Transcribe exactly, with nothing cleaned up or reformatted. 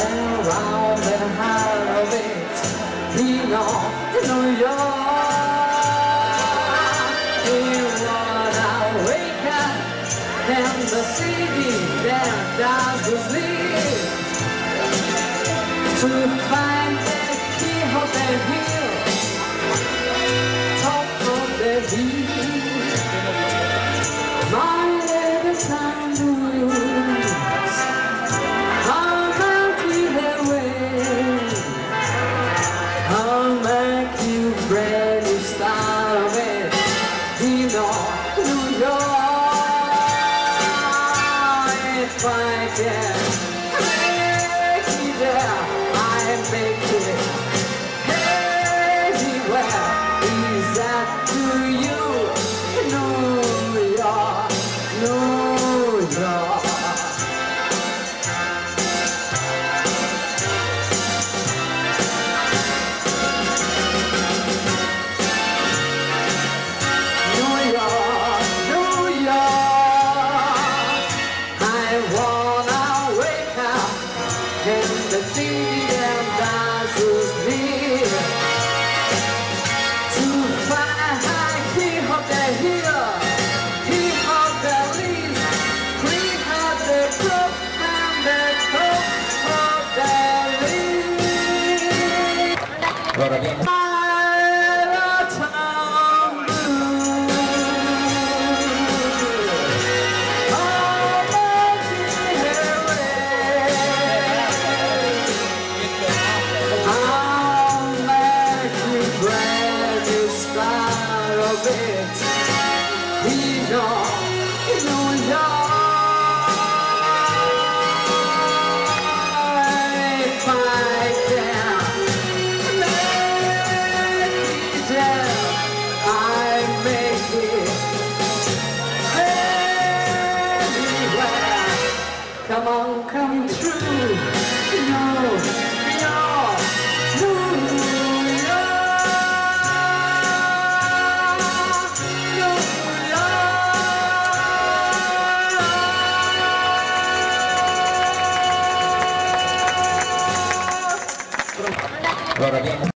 around the heart of it, New York, New York. You wanna wake up and the city that does sleep, to find the key of the hill, top of the hill. My little town blues, I'll make you the way, I'll make you brand new start of it, New York, New York. If I can make it there, I make it anywhere. Is that to you? New York, New York. New York, New York. I wanna wake up in the city that dances near, to find high key of the hill, key of the leaves, green of the brook, and the top of the leaves. Allora abbiamo My little town blues, I'll make you away, I'll make you brand new start of it, New York, New York. If I can make it there, I make it anywhere. Come on, come true. No, no, New York, New York. allora abbiamo